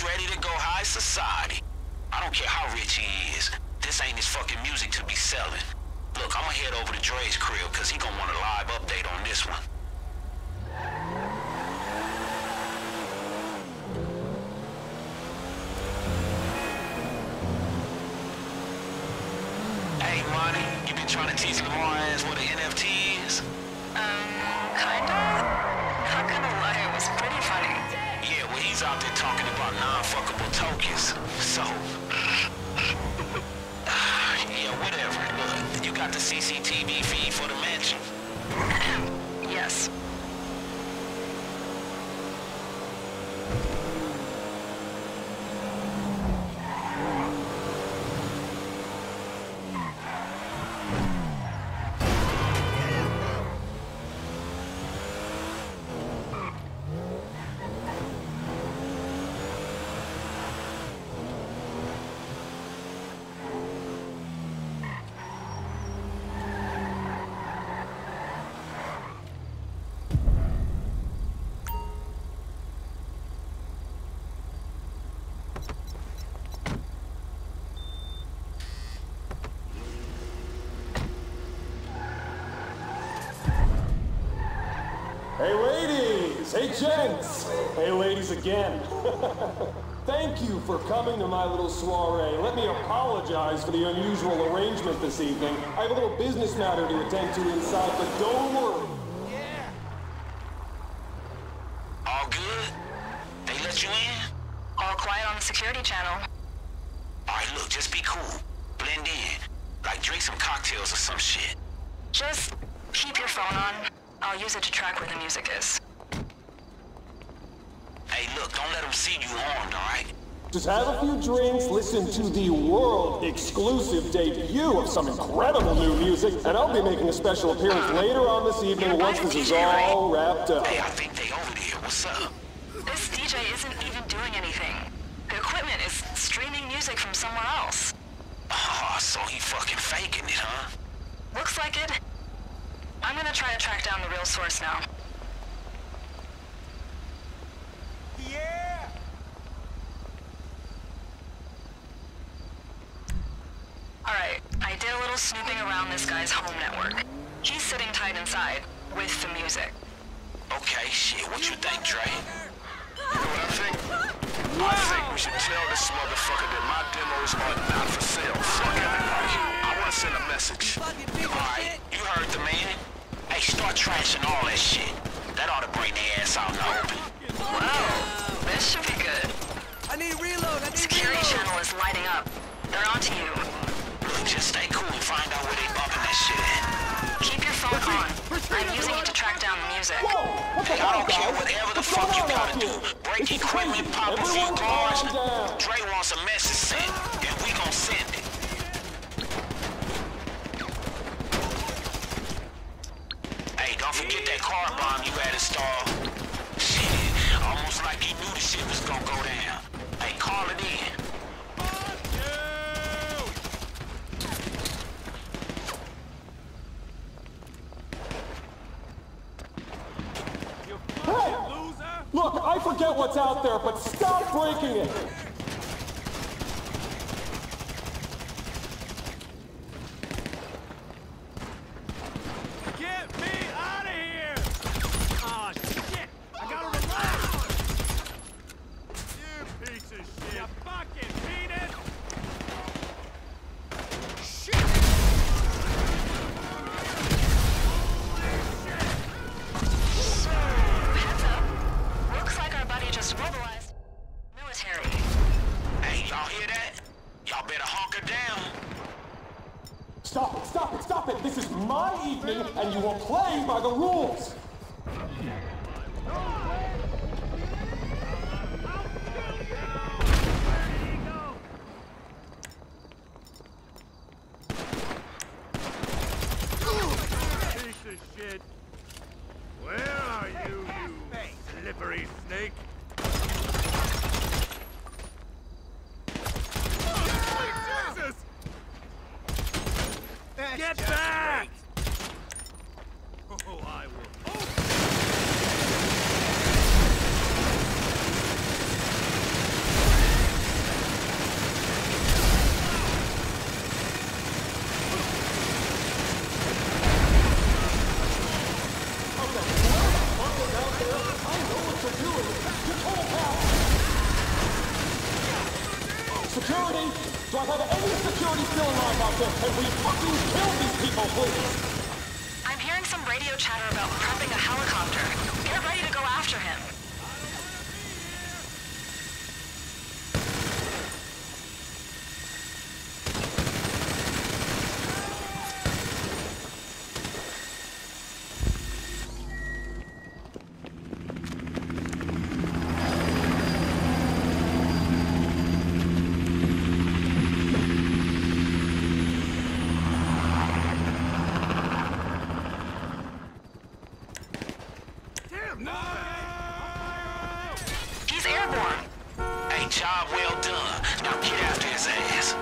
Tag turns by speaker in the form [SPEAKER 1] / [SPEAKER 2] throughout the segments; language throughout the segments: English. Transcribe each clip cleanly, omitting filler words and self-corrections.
[SPEAKER 1] He's ready to go high society. I don't care how rich he is. This ain't his fucking music to be selling. Look, I'ma head over to Dre's crib, cause he gonna want a live update on this one. Hey, Monty, you been trying to teach Lamar ass what an NFT is?
[SPEAKER 2] Kinda? Not gonna lie, it was pretty funny.
[SPEAKER 1] Yeah, well, he's out there talking about non-fuckable tokens. So, yeah, whatever. Look, you got the CCTV feed for the mansion?
[SPEAKER 2] Yes.
[SPEAKER 3] Hey ladies! Hey gents! Hey ladies again. Thank you for coming to my little soiree. Let me apologize for the unusual arrangement this evening. I have a little business matter to attend to inside, but don't worry.
[SPEAKER 1] Yeah. All good? They let you in?
[SPEAKER 2] All quiet on the security channel.
[SPEAKER 1] Alright, look, just be cool. Blend in. Like, drink some cocktails or some shit.
[SPEAKER 2] Just keep your phone on. I'll use it to track where the music is.
[SPEAKER 1] Hey, look, don't let them see you armed, alright?
[SPEAKER 3] Just have a few drinks, listen to the world-exclusive debut of some incredible new music, and I'll be making a special appearance later on this evening once this is all wrapped up.
[SPEAKER 1] Hey, I think they over there. What's up?
[SPEAKER 2] This DJ isn't even doing anything. The equipment is streaming music from somewhere else.
[SPEAKER 1] Oh, so he fucking faking it, huh?
[SPEAKER 2] Looks like it. I'm gonna try to track down the real source now.
[SPEAKER 1] Yeah!
[SPEAKER 2] Alright, I did a little snooping around this guy's home network. He's sitting tight inside, with the music.
[SPEAKER 1] Okay, shit, what you think, Dre?
[SPEAKER 4] You know what I think? I think we should tell this motherfucker that my demos are not for sale. Fuck everybody. I wanna send a message.
[SPEAKER 1] Alright, you heard the man. Hey, start trashing all that shit. That ought to bring their ass out in the open.
[SPEAKER 2] Wow, this should be good.
[SPEAKER 5] I need reload,
[SPEAKER 2] Security channel is lighting up. They're onto you.
[SPEAKER 1] Look, just stay cool and find out where they bumping that shit at.
[SPEAKER 2] Keep your phone on. I'm using it to track down the music.
[SPEAKER 1] Hey, I don't care whatever the fuck you gotta do. Break equipment, pop a few cars. Dre wants a message sent, and we gon' send it. Hey, don't forget that car bomb you had installed. Shit, almost like he knew the shit was gonna go down. Hey, call it in.
[SPEAKER 3] Hey! Look, I forget what's out there, but stop breaking it!
[SPEAKER 4] Get me out of here! Oh, shit! I gotta relax! You piece of shit! You fucking penis! Shit!
[SPEAKER 2] Heads up. Looks like our buddy just mobilized military.
[SPEAKER 1] Hey, y'all hear that? Y'all better hunker down.
[SPEAKER 3] Stop it, stop it, stop it! This is my evening, and you are playing by the rules!
[SPEAKER 4] Piece of shit! Where are you, you slippery snake? Jesus! Get back! Oh, I will. Oh.
[SPEAKER 3] Security? Do I have any security still alive out there? Can we fucking kill these people, please?
[SPEAKER 2] I'm hearing some radio chatter about prepping a helicopter. Get ready to go after him. He's airborne.
[SPEAKER 1] Hey, job well done. Now get after his ass.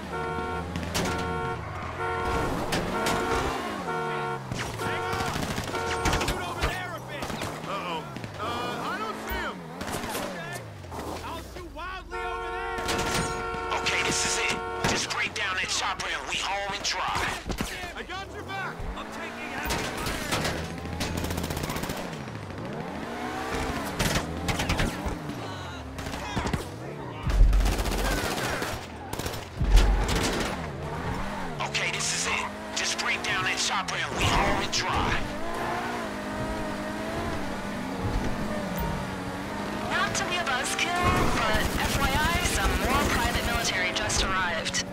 [SPEAKER 4] I don't see him. Okay. I'll shoot wildly over there.
[SPEAKER 1] Okay, this is it. Just break down that chopper and we home and dry.
[SPEAKER 4] I got your back. I'm taking heavy fire.
[SPEAKER 1] Okay, this is it. Just break down that chopper and we home and dry.
[SPEAKER 2] Not to be a buzzkill, but FYI, some more private military just arrived.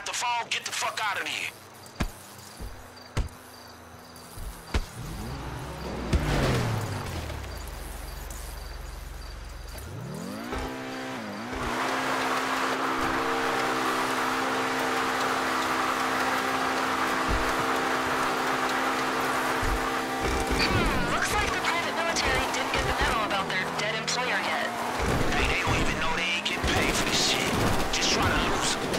[SPEAKER 1] got the phone? Get the fuck out of here.
[SPEAKER 2] Looks like the private military didn't get the memo about their dead employer yet.
[SPEAKER 1] Hey, they don't even know they ain't getting paid for this shit. Just try to lose them.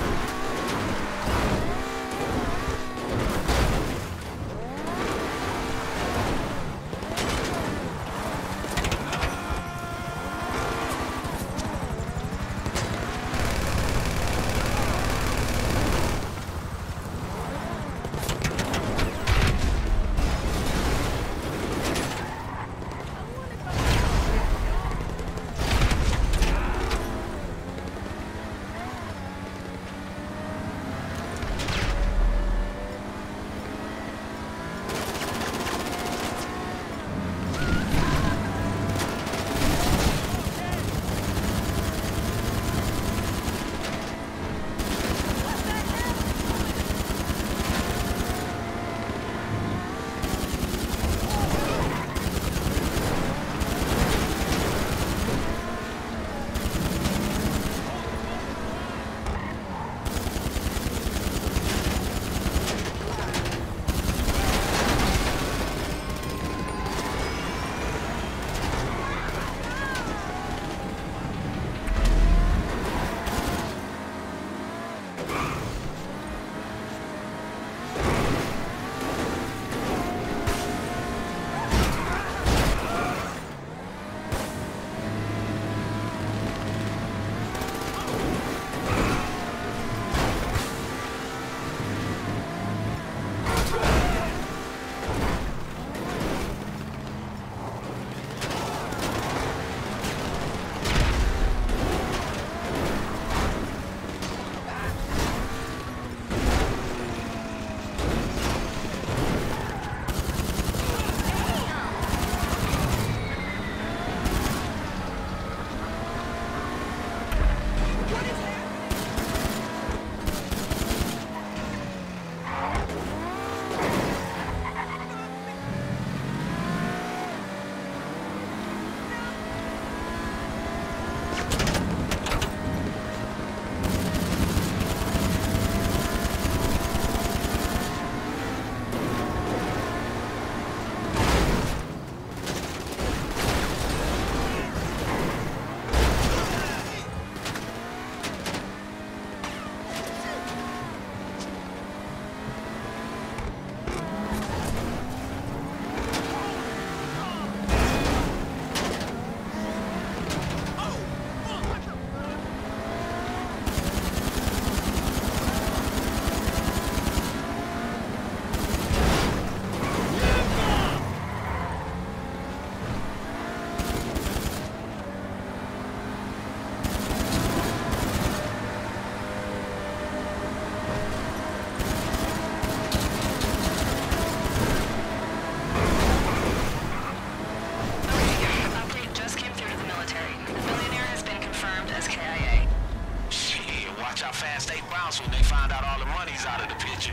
[SPEAKER 1] When they find out all the money's out of the picture.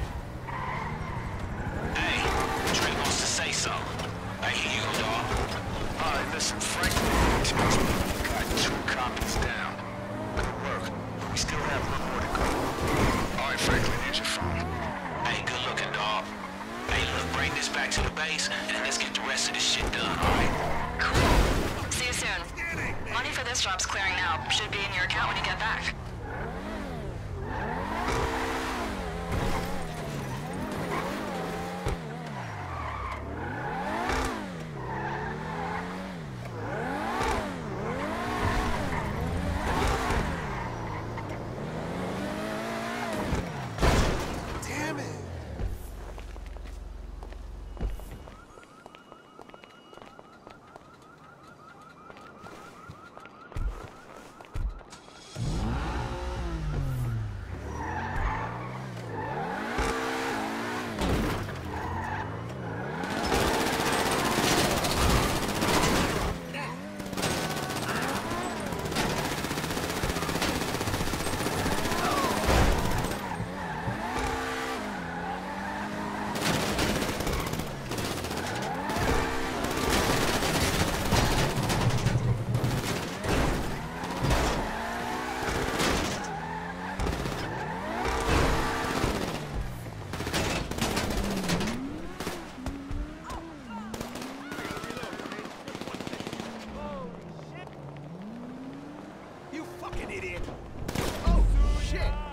[SPEAKER 1] Hey, Drake wants to say something. Hey, here you go, dog.
[SPEAKER 5] Alright, listen, Franklin tells me we got 2 copies down. Good work. We still have 1 more to go. Alright, Franklin, here's your phone.
[SPEAKER 1] Hey, good looking, dog. Hey, look, bring this back to the base, and let's get the rest of this shit done, alright?
[SPEAKER 2] Cool. See you soon. Money for this job's clearing now. Should be in your account when you get back.
[SPEAKER 4] You fucking idiot! Oh, shit!